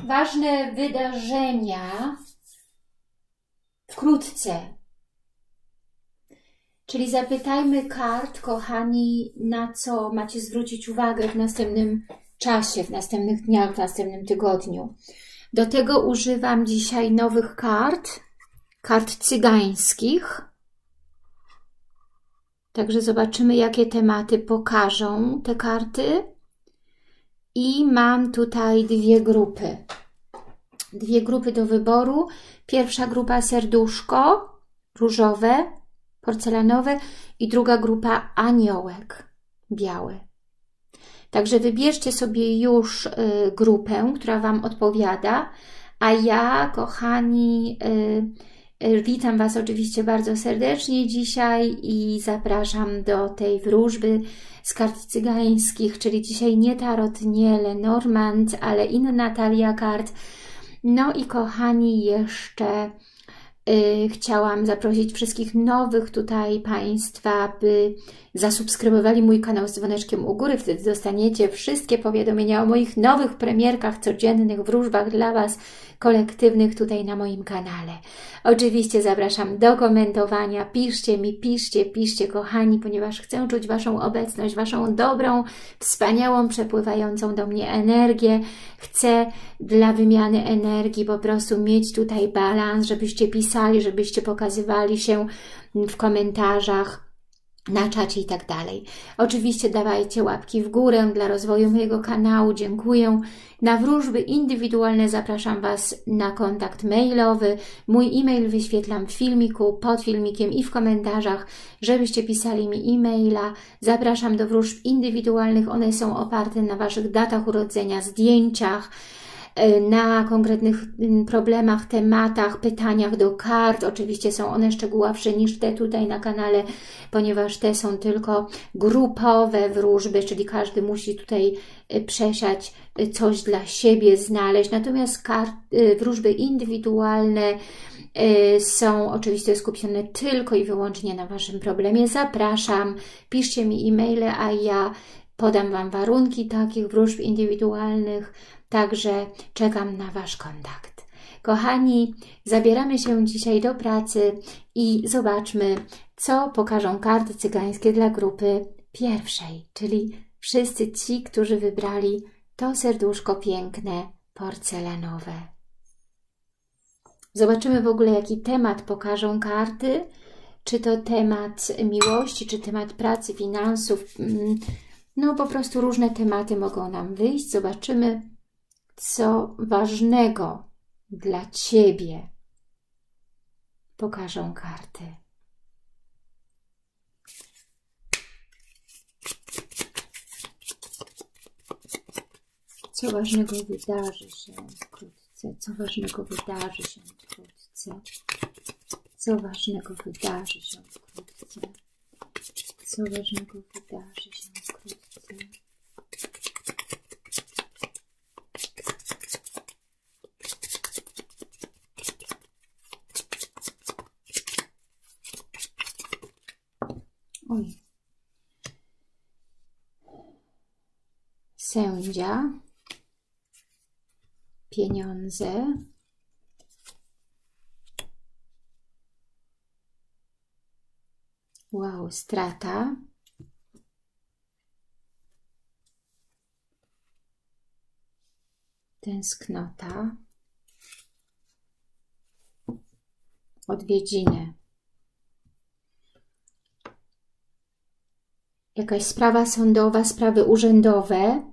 ważne wydarzenia wkrótce. Czyli zapytajmy kart, kochani, na co macie zwrócić uwagę w następnym czasie, w następnych dniach, w następnym tygodniu. Do tego używam dzisiaj nowych kart cygańskich. Także zobaczymy, jakie tematy pokażą te karty. I mam tutaj dwie grupy do wyboru. Pierwsza grupa serduszko, różowe, porcelanowe i druga grupa aniołek, biały. Także wybierzcie sobie już grupę, która Wam odpowiada, a ja, kochani, witam Was oczywiście bardzo serdecznie dzisiaj i zapraszam do tej wróżby z kart cygańskich, czyli dzisiaj nie tarot, nie Lenormand, ale inna talia kart. No i kochani, jeszcze chciałam zaprosić wszystkich nowych tutaj Państwa, by zasubskrybowali mój kanał z dzwoneczkiem u góry. Wtedy dostaniecie wszystkie powiadomienia o moich nowych premierkach, codziennych wróżbach dla Was, kolektywnych tutaj na moim kanale. Oczywiście zapraszam do komentowania. Piszcie mi, piszcie, kochani, ponieważ chcę czuć Waszą obecność, Waszą dobrą, wspaniałą, przepływającą do mnie energię. Chcę dla wymiany energii po prostu mieć tutaj balans, żebyście pisali, żebyście pokazywali się w komentarzach, na czacie i tak dalej. Oczywiście dawajcie łapki w górę dla rozwoju mojego kanału. Dziękuję. Na wróżby indywidualne zapraszam Was na kontakt mailowy. Mój e-mail wyświetlam w filmiku, pod filmikiem i w komentarzach, żebyście pisali mi e-maila. Zapraszam do wróżb indywidualnych. One są oparte na Waszych datach urodzenia, zdjęciach, na konkretnych problemach, tematach, pytaniach do kart. Oczywiście są one szczegółowsze niż te tutaj na kanale, ponieważ te są tylko grupowe wróżby, czyli każdy musi tutaj przesiać coś dla siebie, znaleźć. Natomiast wróżby indywidualne są oczywiście skupione tylko i wyłącznie na Waszym problemie. Zapraszam, piszcie mi e-maile, a ja podam Wam warunki takich wróżb indywidualnych. Także czekam na Wasz kontakt. Kochani, zabieramy się dzisiaj do pracy i zobaczmy, co pokażą karty cygańskie dla grupy pierwszej, czyli wszyscy ci, którzy wybrali to serduszko piękne, porcelanowe. Zobaczymy w ogóle, jaki temat pokażą karty. Czy to temat miłości, czy temat pracy, finansów. No po prostu różne tematy mogą nam wyjść. Zobaczymy, co ważnego dla Ciebie pokażą karty. Co ważnego wydarzy się wkrótce? Co ważnego wydarzy się wkrótce? Co ważnego wydarzy się wkrótce? Co ważnego wydarzy się wkrótce? Oj. Sędzia, pieniądze, wow, strata, tęsknota, odwiedziny. Jakaś sprawa sądowa, sprawy urzędowe,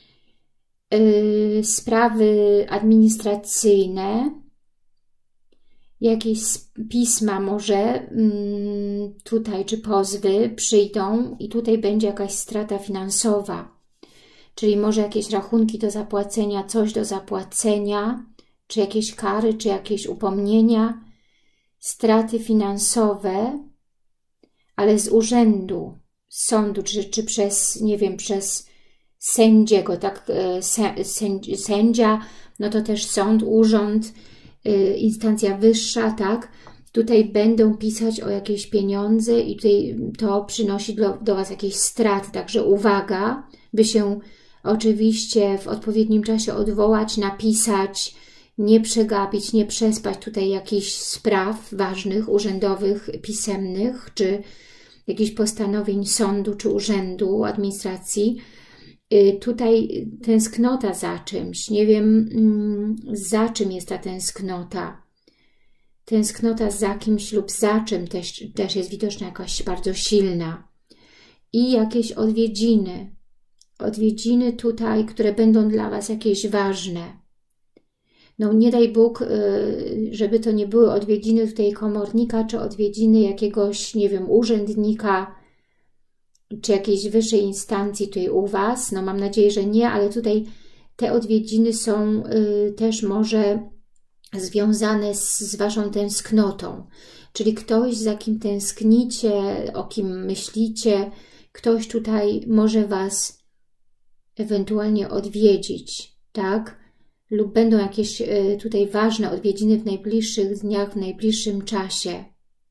sprawy administracyjne, jakieś pisma może tutaj, czy pozwy przyjdą i tutaj będzie jakaś strata finansowa, czyli może jakieś rachunki do zapłacenia, coś do zapłacenia, czy jakieś kary, czy jakieś upomnienia, straty finansowe, ale z urzędu, sądu, czy przez, nie wiem, przez sędziego, tak, sędzia, no to też sąd, urząd, instancja wyższa, tak, tutaj będą pisać o jakieś pieniądze i tutaj to przynosi do Was jakieś straty, także uwaga, by się oczywiście w odpowiednim czasie odwołać, napisać, nie przegapić, nie przespać tutaj jakichś spraw ważnych, urzędowych, pisemnych, czy jakichś postanowień sądu, czy urzędu, administracji. Tutaj tęsknota za czymś. Nie wiem, za czym jest ta tęsknota. Tęsknota za kimś lub za czym też jest widoczna jakaś bardzo silna. I jakieś odwiedziny. Odwiedziny tutaj, które będą dla Was jakieś ważne. No nie daj Bóg, żeby to nie były odwiedziny tutaj komornika, czy odwiedziny jakiegoś, nie wiem, urzędnika, czy jakiejś wyższej instancji tutaj u Was. No mam nadzieję, że nie, ale tutaj te odwiedziny są też może związane z Waszą tęsknotą. Czyli ktoś, za kim tęsknicie, o kim myślicie, ktoś tutaj może Was ewentualnie odwiedzić, tak? Lub będą jakieś tutaj ważne odwiedziny w najbliższych dniach, w najbliższym czasie,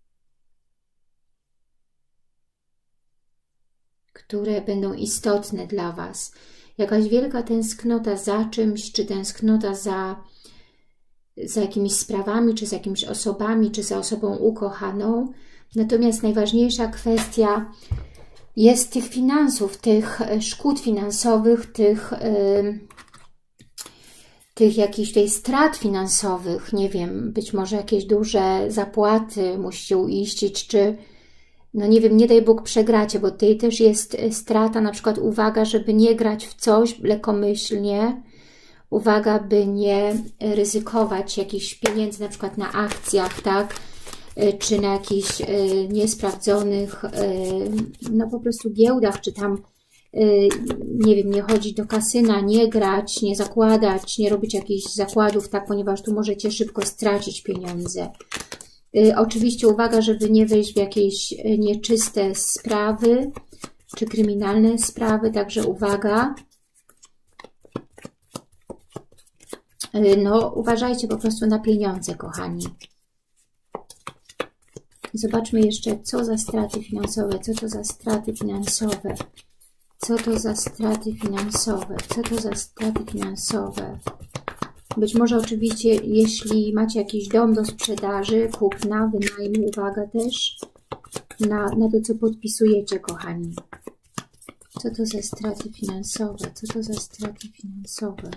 które będą istotne dla Was. Jakaś wielka tęsknota za czymś, czy tęsknota za jakimiś sprawami, czy za jakimiś osobami, czy za osobą ukochaną. Natomiast najważniejsza kwestia jest tych finansów, tych szkód finansowych, tych jakichś tutaj strat finansowych, nie wiem, być może jakieś duże zapłaty musicie uiścić, czy no nie wiem, nie daj Bóg przegracie, bo tutaj też jest strata, na przykład uwaga, żeby nie grać w coś lekkomyślnie, uwaga, by nie ryzykować jakichś pieniędzy, na przykład na akcjach, tak, czy na jakichś niesprawdzonych, no po prostu giełdach, czy tam, nie wiem, nie chodzić do kasyna, nie grać, nie zakładać, nie robić jakichś zakładów, tak, ponieważ tu możecie szybko stracić pieniądze. Oczywiście uwaga, żeby nie wejść w jakieś nieczyste sprawy, czy kryminalne sprawy, także uwaga. No, uważajcie po prostu na pieniądze, kochani. Zobaczmy jeszcze, co za straty finansowe, co to za straty finansowe, co to za straty finansowe, co to za straty finansowe. Być może oczywiście, jeśli macie jakiś dom do sprzedaży, kupna, wynajmu, uwaga też na to, co podpisujecie, kochani. Co to za straty finansowe, co to za straty finansowe.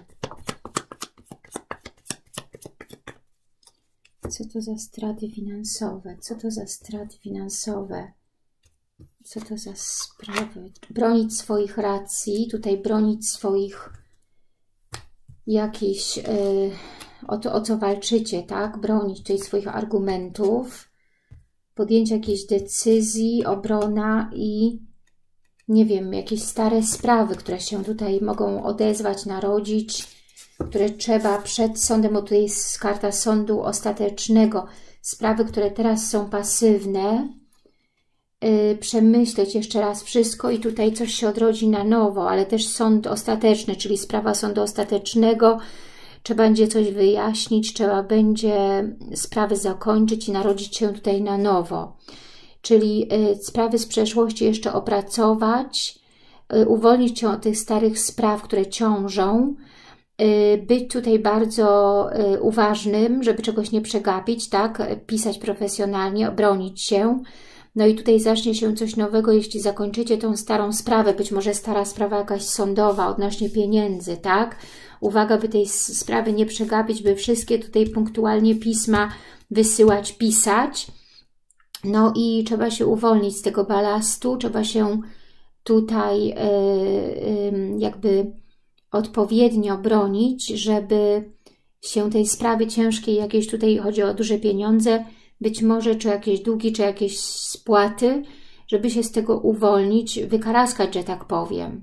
Co to za straty finansowe? Co to za straty finansowe? Co to za sprawy? Bronić swoich racji, tutaj bronić swoich jakichś, o co walczycie, tak? Bronić tutaj swoich argumentów, podjęcie jakiejś decyzji, obrona i nie wiem, jakieś stare sprawy, które się tutaj mogą odezwać, narodzić, które trzeba przed sądem, bo tutaj jest karta sądu ostatecznego, sprawy, które teraz są pasywne, przemyśleć jeszcze raz wszystko i tutaj coś się odrodzi na nowo, ale też sąd ostateczny, czyli sprawa sądu ostatecznego, trzeba będzie coś wyjaśnić, trzeba będzie sprawy zakończyć i narodzić się tutaj na nowo. Czyli sprawy z przeszłości jeszcze opracować, uwolnić się od tych starych spraw, które ciążą, być tutaj bardzo uważnym, żeby czegoś nie przegapić, tak? Pisać profesjonalnie, obronić się. No i tutaj zacznie się coś nowego, jeśli zakończycie tą starą sprawę, być może stara sprawa jakaś sądowa odnośnie pieniędzy, tak? Uwaga, by tej sprawy nie przegapić, by wszystkie tutaj punktualnie pisma wysyłać, pisać. No i trzeba się uwolnić z tego balastu, trzeba się tutaj jakby odpowiednio bronić, żeby się tej sprawy ciężkiej, jakieś tutaj chodzi o duże pieniądze, być może czy jakieś długi, czy jakieś spłaty, żeby się z tego uwolnić, wykaraskać, że tak powiem.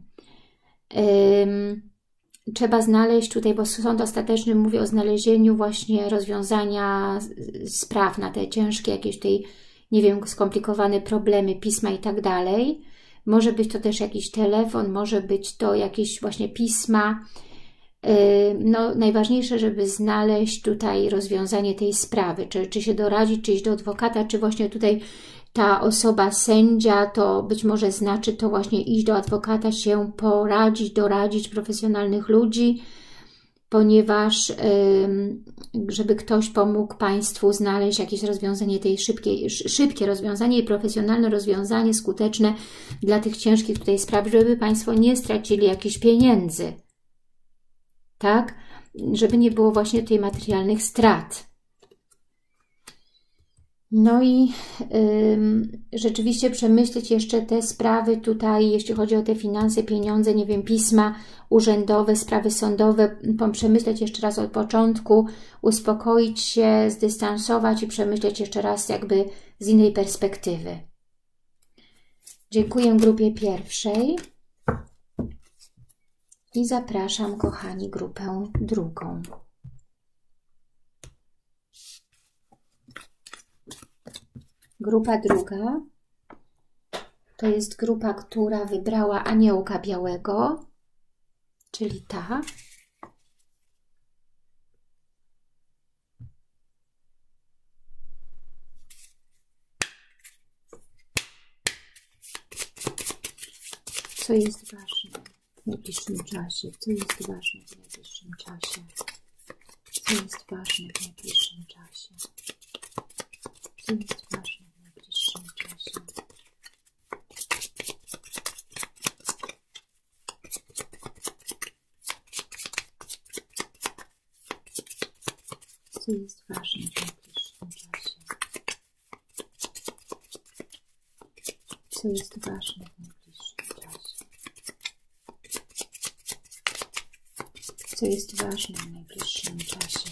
Trzeba znaleźć tutaj, bo sąd ostateczny mówi o znalezieniu właśnie rozwiązania spraw na te ciężkie, jakieś tutaj, nie wiem, skomplikowane problemy, pisma i tak dalej. Może być to też jakiś telefon, może być to jakieś właśnie pisma. No, najważniejsze, żeby znaleźć tutaj rozwiązanie tej sprawy, czy się doradzić, czy iść do adwokata, czy właśnie tutaj ta osoba sędzia, to być może znaczy to właśnie iść do adwokata, się poradzić, doradzić profesjonalnych ludzi, ponieważ żeby ktoś pomógł Państwu znaleźć jakieś rozwiązanie tej szybkie rozwiązanie i profesjonalne rozwiązanie, skuteczne dla tych ciężkich tutaj spraw, żeby Państwo nie stracili jakichś pieniędzy, tak? Żeby nie było właśnie tutaj materialnych strat. No i rzeczywiście przemyśleć jeszcze te sprawy tutaj, jeśli chodzi o te finanse, pieniądze, nie wiem, pisma urzędowe, sprawy sądowe, przemyśleć jeszcze raz od początku, uspokoić się, zdystansować i przemyśleć jeszcze raz jakby z innej perspektywy. Dziękuję grupie pierwszej i zapraszam, kochani, grupę drugą. Grupa druga to jest grupa, która wybrała aniołka białego, czyli ta. Co jest ważne w najbliższym czasie? Co jest ważne w najbliższym czasie? Co jest ważne w najbliższym czasie? Co jest ważne w najbliższym czasie? Co jest ważne w najbliższym czasie? Co jest ważne w najbliższym czasie? Co jest ważne w najbliższym czasie?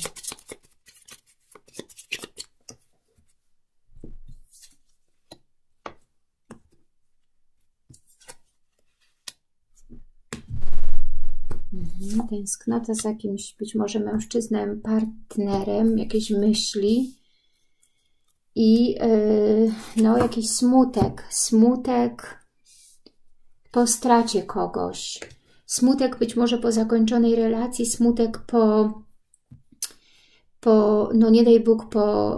Tęsknota za jakimś być może mężczyznem, partnerem, jakieś myśli i no, jakiś smutek po stracie kogoś, smutek być może po zakończonej relacji, smutek no nie daj Bóg, po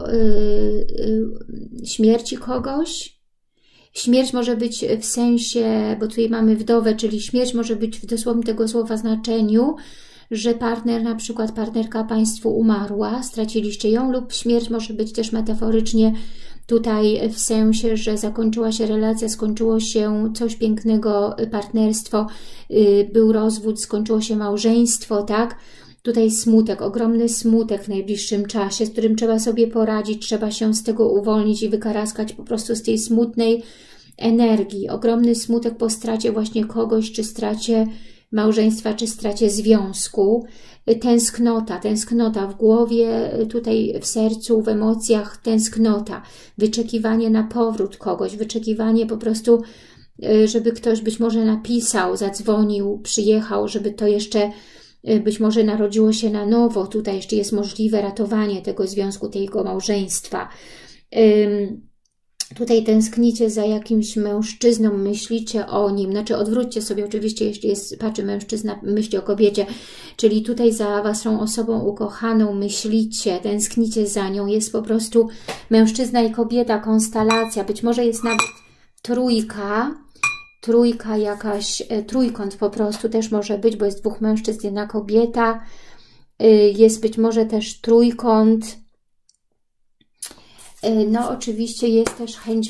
śmierci kogoś. Śmierć może być w sensie, bo tutaj mamy wdowę, czyli śmierć może być w dosłownym tego słowa znaczeniu, że partner, na przykład partnerka Państwu umarła, straciliście ją, lub śmierć może być też metaforycznie tutaj w sensie, że zakończyła się relacja, skończyło się coś pięknego, partnerstwo, był rozwód, skończyło się małżeństwo, tak? Tutaj smutek, ogromny smutek w najbliższym czasie, z którym trzeba sobie poradzić, trzeba się z tego uwolnić i wykaraskać po prostu z tej smutnej energii. Ogromny smutek po stracie właśnie kogoś, czy stracie małżeństwa, czy stracie związku. Tęsknota w głowie, tutaj w sercu, w emocjach, tęsknota. Wyczekiwanie na powrót kogoś, wyczekiwanie po prostu, żeby ktoś być może napisał, zadzwonił, przyjechał, żeby to jeszcze być może narodziło się na nowo. Tutaj jeszcze jest możliwe ratowanie tego związku, tego małżeństwa. Tutaj tęsknicie za jakimś mężczyzną, myślicie o nim, znaczy odwróćcie sobie oczywiście, jeśli patrzy mężczyzna, myśli o kobiecie, czyli tutaj za Waszą osobą ukochaną myślicie, tęsknicie za nią, jest po prostu mężczyzna i kobieta, konstelacja, być może jest nawet trójka jakaś, trójkąt po prostu też może być, bo jest dwóch mężczyzn, jedna kobieta, jest być może też trójkąt. No oczywiście jest też chęć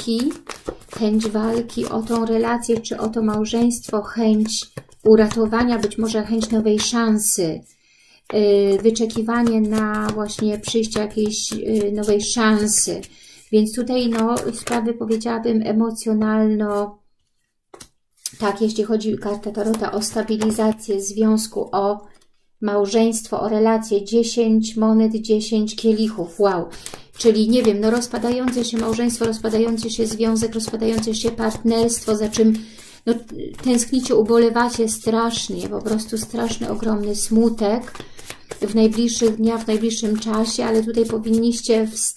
walki o tą relację, czy o to małżeństwo, chęć uratowania, być może chęć nowej szansy, wyczekiwanie na właśnie przyjście jakiejś nowej szansy. Więc tutaj no sprawy, powiedziałabym, emocjonalno, tak, jeśli chodzi karta Tarota o stabilizację związku, o małżeństwo, o relacje, 10 monet, 10 kielichów, wow. Czyli nie wiem, no rozpadające się małżeństwo, rozpadający się związek, rozpadające się partnerstwo, za czym no, tęsknicie, ubolewacie strasznie, po prostu straszny, ogromny smutek w najbliższych dniach, w najbliższym czasie, ale tutaj powinniście z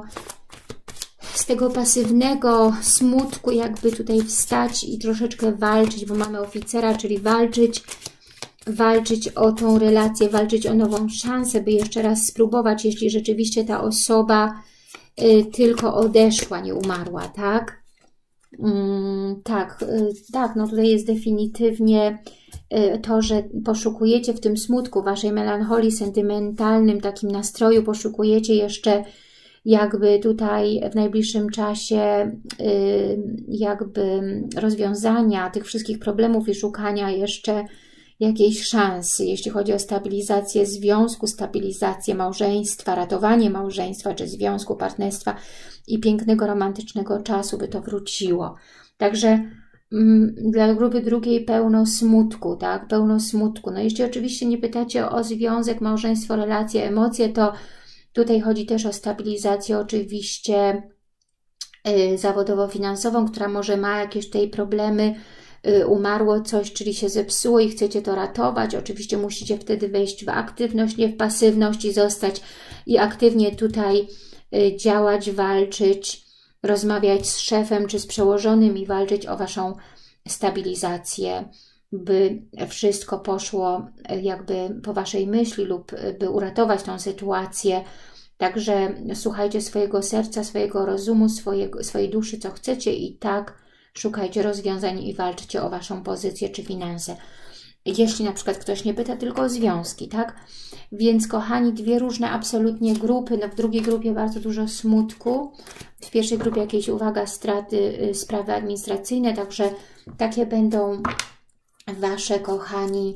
tego pasywnego smutku jakby tutaj wstać i troszeczkę walczyć, bo mamy oficera, czyli walczyć o tą relację, walczyć o nową szansę, by jeszcze raz spróbować, jeśli rzeczywiście ta osoba tylko odeszła, nie umarła, tak? Tak, no tutaj jest definitywnie to, że poszukujecie w tym smutku, waszej melancholii, sentymentalnym takim nastroju, poszukujecie jeszcze jakby tutaj w najbliższym czasie jakby rozwiązania tych wszystkich problemów i szukania jeszcze jakiejś szansy, jeśli chodzi o stabilizację związku, stabilizację małżeństwa, ratowanie małżeństwa czy związku, partnerstwa i pięknego, romantycznego czasu, by to wróciło. Także dla grupy drugiej pełno smutku, tak? Pełno smutku. No jeśli oczywiście nie pytacie o związek, małżeństwo, relacje, emocje, to tutaj chodzi też o stabilizację oczywiście zawodowo-finansową, która może ma jakieś tutaj problemy, umarło coś, czyli się zepsuło i chcecie to ratować. Oczywiście musicie wtedy wejść w aktywność, nie w pasywność i zostać i aktywnie tutaj działać, walczyć, rozmawiać z szefem czy z przełożonym i walczyć o waszą stabilizację, by wszystko poszło jakby po waszej myśli lub by uratować tą sytuację. Także słuchajcie swojego serca, swojego rozumu, swojej duszy, co chcecie i tak szukajcie rozwiązań i walczcie o waszą pozycję czy finanse. Jeśli na przykład ktoś nie pyta tylko o związki, tak? Więc kochani, dwie różne absolutnie grupy. No w drugiej grupie bardzo dużo smutku. W pierwszej grupie jakieś, uwaga, straty, sprawy administracyjne. Także takie będą wasze, kochani,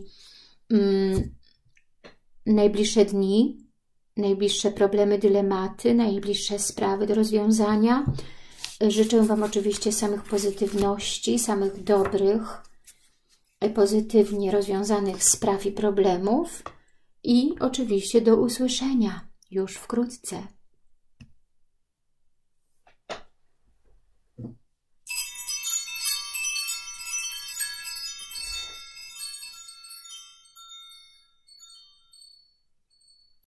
najbliższe dni, najbliższe problemy, dylematy, najbliższe sprawy do rozwiązania. Życzę wam oczywiście samych pozytywności, samych dobrych, pozytywnie rozwiązanych spraw i problemów i oczywiście do usłyszenia już wkrótce.